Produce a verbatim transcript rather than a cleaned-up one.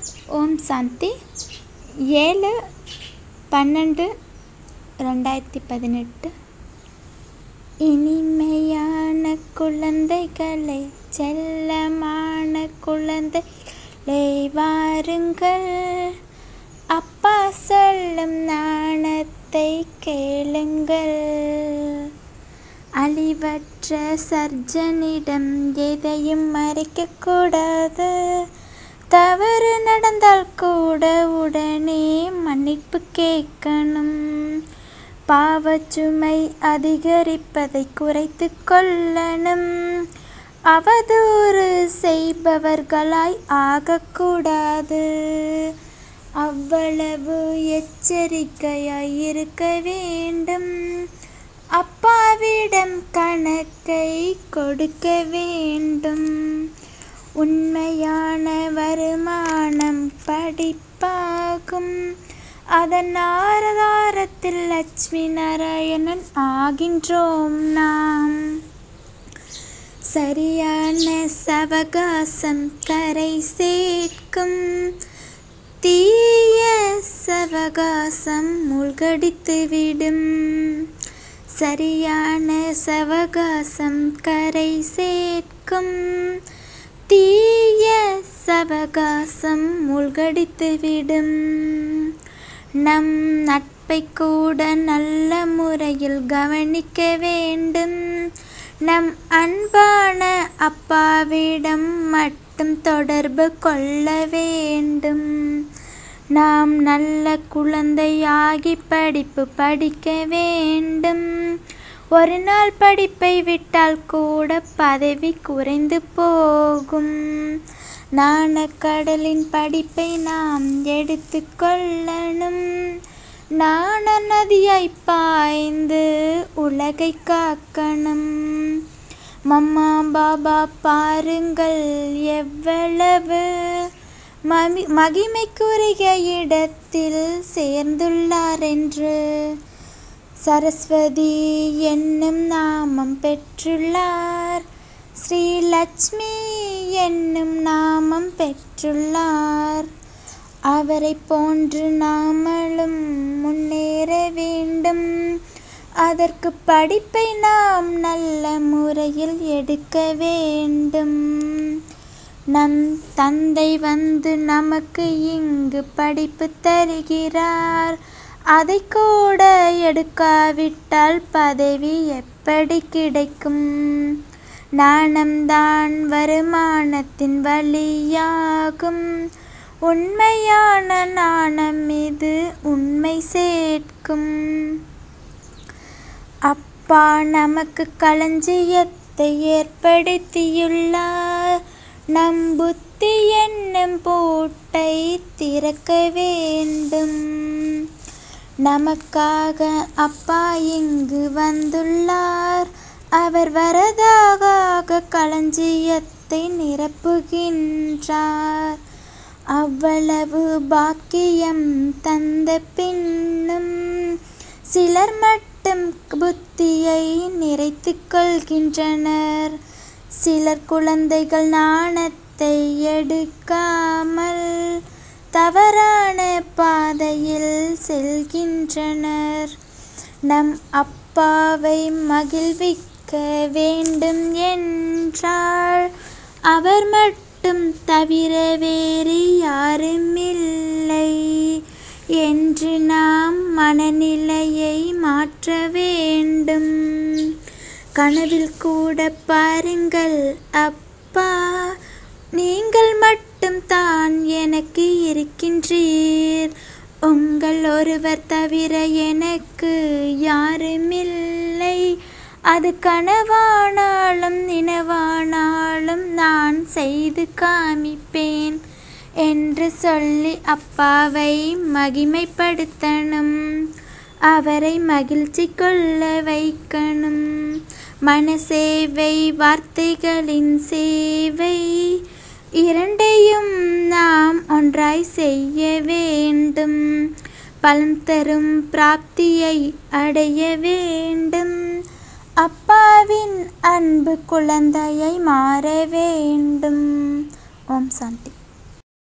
ஓம் சாந்தி. ஏழு பன்னெண்டு ரெண்டாயிரத்தி பதினெட்டு. இனிமையான குழந்தைகளே, செல்லமான குழந்தைகளே, வாருங்கள், அப்பா சொல்லும் ஞானத்தை கேளுங்கள். அழிவற்ற சர்ஜனிடம் எதையும் மறைக்கக்கூடாது. தவறு நடந்தால் கூட உடனே மன்னிப்பு கேட்கணும். பாவச்சுமை அதிகரிப்பதை குறைத்து கொள்ளணும். அவதூறு செய்பவர்களாய் ஆகக்கூடாது. அவ்வளவு எச்சரிக்கையாய் இருக்க வேண்டும். அப்பாவிடம் கணக்கை கொடுக்க வேண்டும். உண்மையான வருமானம் படிப்பாகும். அதன் ஆதாரத்தில் லட்சுமி நாராயணன் ஆகின்றோம் நாம். சரியான சவகாசம் கரை சேர்க்கும். தீய சவகாசம் மூழ்கடித்துவிடும். சரியான சவகாசம் கரை சேர்க்கும். தீய சவகாசம் மூழ்கடித்துவிடும். நம் நட்பை கூட நல்ல முறையில் கவனிக்க வேண்டும். நம் அன்பான அப்பாவிடம் மட்டும் தொடர்பு கொள்ள வேண்டும். நாம் நல்ல குழந்தையாகி படிப்பு படிக்க வேண்டும். ஒரு நாள் படிப்பை விட்டால் கூட பதவி குறைந்து போகும். ஞானக்கடலின் படிப்பை நாம் எடுத்து கொள்ளணும். ஞான நதியாய் பாய்ந்து உலகை காக்கணும். மம்மா பாபா பாருங்கள் எவ்வளவு மமி மகிமைக்குரிய இடத்தில் சேர்ந்துள்ளார் என்று. சரஸ்வதி என்னும் நாமம் பெற்றுள்ளார். ஸ்ரீ லட்சுமி என்னும் நாமம் பெற்றுள்ளார். அவரை போன்று நாமளும் முன்னேற வேண்டும். அதற்கு படிப்பை நாம் நல்ல முறையில் எடுக்க வேண்டும். நம் தந்தை வந்து நமக்கு இங்கு படிப்பு தருகிறார். அதை கூட எடுக்காவிட்டால் பதவி எப்படி கிடைக்கும்? ஞானம்தான் வருமானத்தின் வழியாகும். உண்மையான ஞானம் இது உண்மை சேர்க்கும். அப்பா நமக்கு களஞ்சியத்தை ஏற்படுத்தியுள்ளார். நம் புத்தி என்னும் பூட்டை திறக்க வேண்டும். நமக்காக அப்பா இங்கு வந்துள்ளார். அவர் வரதாக களஞ்சியத்தை நிரப்புகின்றார். அவ்வளவு பாக்கியம் தந்த பின்னும் சிலர் மட்டும் புத்தியை நிறைத்து கொள்கின்றனர். சிலர் குழந்தைகள் ஞானத்தை எடுக்காமல் தவறான பாதையில் செல்கின்றனர். நம் அப்பாவை மகிழ்விக்க வேண்டும் என்றால் அவர் மட்டும் தவிர வேறு யாருமில்லை என்று நாம் மனநிலையை மாற்ற வேண்டும். கனவில் கூட பாருங்கள், அப்பா நீங்கள் மட்டும் தான் எனக்கு இருக்கின்றீர். உங்கள் ஒருவர் தவிர எனக்கு யாருமில்லை. அது கனவானாலும் நினைவானாலும் நான் செய்து காமிப்பேன் என்று சொல்லி அப்பாவை மகிமைப்படுத்தணும். அவரை மகிழ்ச்சி கொள்ள வைக்கணும். மனசேவை, வார்த்தைகளின் சேவை இரண்டையும் நாம் ஒன்றாய் செய்ய வேண்டும். பலன் தரும் பிராப்தியை அடைய வேண்டும். அப்பாவின் அன்பு குழந்தையை மாற வேண்டும். ஓம் சாந்தி.